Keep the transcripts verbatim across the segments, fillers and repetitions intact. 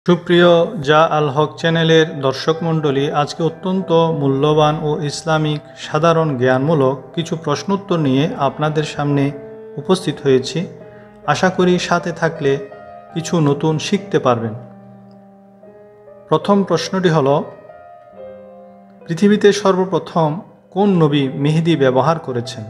সুপ্রিয় যা আল হক চ্যানেলের দর্শক মণ্ডলী, আজকে অত্যন্ত মূল্যবান ও ইসলামিক সাধারণ জ্ঞানমূলক কিছু প্রশ্নোত্তর নিয়ে আপনাদের সামনে উপস্থিত হয়েছি। আশা করি সাথে থাকলে কিছু নতুন শিখতে পারবেন। প্রথম প্রশ্নটি হল, পৃথিবীতে সর্বপ্রথম কোন নবী মেহেদি ব্যবহার করেছেন?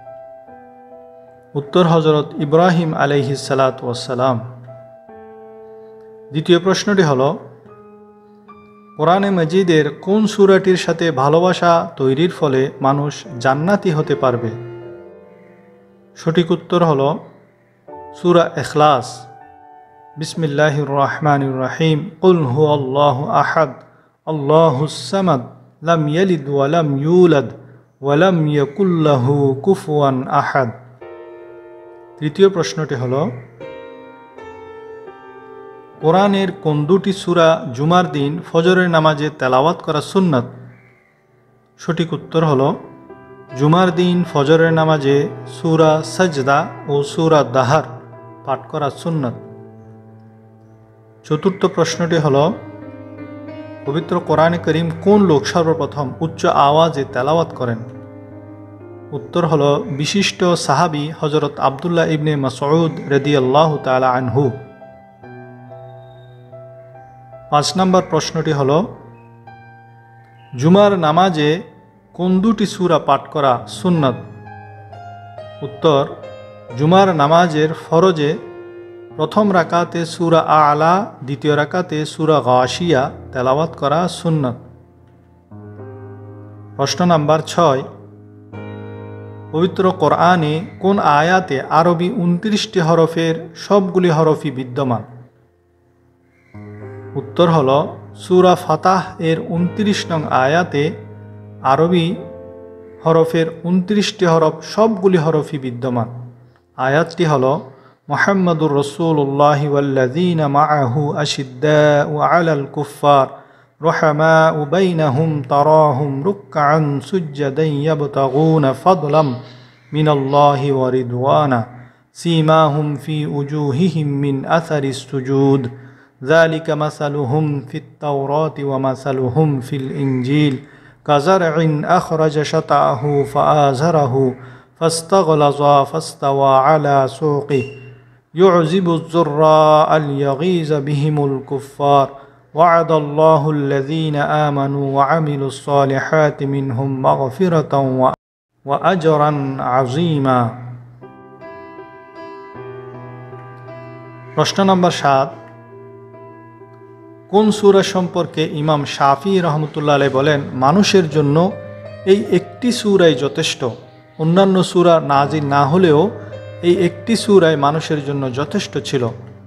উত্তর হযরত ইব্রাহিম আলাইহিস সালাতু ওয়াস সালাম। দ্বিতীয় প্রশ্নটি হল, কোরআনে মাজিদের কোন সূরাটির সাথে ভালোবাসা তৈরির ফলে মানুষ জান্নাতি হতে পারবে? সঠিক উত্তর হল সূরা ইখলাস। বিসমিল্লাহির রহমানির রহিম। কুল হুয়াল্লাহু আহাদ আল্লাহুস সামাদ লাম ইয়ালিদ ওয়া লাম ইউলাদ ওয়া লাম ইয়াকুল লাহু কুফুয়ান আহাদ। তৃতীয় প্রশ্নটি হল, কোরআনের কোন দুটি সূরা জুমার দিন ফজরের নামাজে তেলাওয়াত করা সুন্নাত? সঠিক উত্তর হল জুমার দিন ফজরের নামাজে সূরা সাজদা ও সূরা দাহার পাঠ করা সুন্নাত। চতুর্থ প্রশ্নটি হল, পবিত্র কোরআনে করিম কোন লোক সর্বপ্রথম উচ্চ আওয়াজে তেলাওয়াত করেন? উত্তর হল বিশিষ্ট সাহাবী হযরত আব্দুল্লাহ ইবনে মাসউদ রাদিয়াল্লাহু তাআলা আনহু। পাঁচ নম্বর প্রশ্নটি হল, জুমার নামাজে কোন দুটি সূরা পাঠ করা সুন্নাত? উত্তর, জুমার নামাজের ফরজে প্রথম রাকাতে সূরা আ'লা, দ্বিতীয় রাকাতে সূরা গাশিয়া তেলাওয়াত করা সুন্নাত। প্রশ্ন নাম্বার ছয়, পবিত্র কোরআনে কোন আয়াতে আরবি উনত্রিশটি হরফের সবগুলি হরফই বিদ্যমান? উত্তর হল সূরা ফাতাহ এর উনত্রিশ নং আয়াতে আরবি হরফের উনত্রিশটি হরফ সবগুলি হরফই বিদ্যমান। আয়াতটি হল, মুহাম্মাদুর রাসূলুল্লাহি ওয়াল্লাযীনা মাআহু আশিদ্দাউ আলাল কুফফার রুহামাউ বাইনাহুম তারাহুম রুকআন সুজ্জাদান ইয়াবতাগুনা ফাদলাম মিনাল্লাহি ওয়া রিদওয়ানা সীমাহুম ফি উজুহিহিম মিন আসারিস সুজুদ ذلك مثلهم في التوراة ومثلهم في الإنجيل كزرع أخرج شطأه فآزره فاستغلظ فاستوى على سوقه يعجب الزراء ليغيظ بهم الكفار وعد الله الذين آمنوا وعملوا الصالحات منهم مغفرة وأجرا عظيما। প্রশ্ন নম্বর সাত, কোন সূরা সম্পর্কে ইমাম শাফি রহমতুল্লাহ আলাইহি বলেন, মানুষের জন্য এই একটি সূরাই যথেষ্ট, অন্যান্য সূরা নাজিল না হলেও এই একটি সূরাই মানুষের জন্য যথেষ্ট ছিল?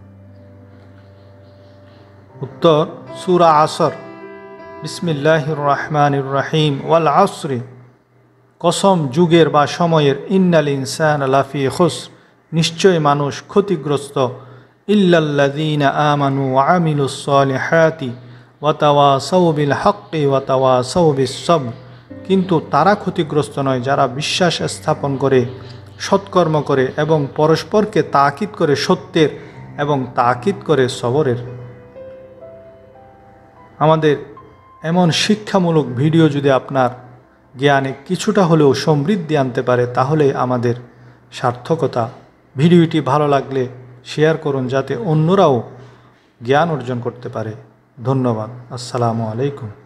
উত্তর, সূরা আসর। বিসমিল্লাহির রহমানির রহিম। ওয়াল আসরি, কসম যুগের বা সময়ের। ইন্নাল ইনসানা লাফি খুসর, নিশ্চয় মানুষ ক্ষতিগ্রস্ত। ইল্লাল্লাযীনা আমানু ওয়া আমিলুস সালিহাতি ওয়া তাওয়াসাউ বিল হাক্কি ওয়া তাওয়াসাউ বিস সবর, কিন্তু তারা ক্ষতিগ্রস্ত নয় যারা বিশ্বাস স্থাপন করে, সৎকর্ম করে এবং পরস্পরকে তাকিদ করে সত্যের এবং তাকিদ করে সবরের। আমাদের এমন শিক্ষামূলক ভিডিও যদি আপনার জ্ঞানে কিছুটা হলেও সমৃদ্ধি আনতে পারে তাহলে আমাদের সার্থকতা। ভিডিওটি ভালো লাগলে শেয়ার করুন যাতে অন্যরাও জ্ঞান অর্জন করতে পারে। ধন্যবাদ। আসসালামু আলাইকুম।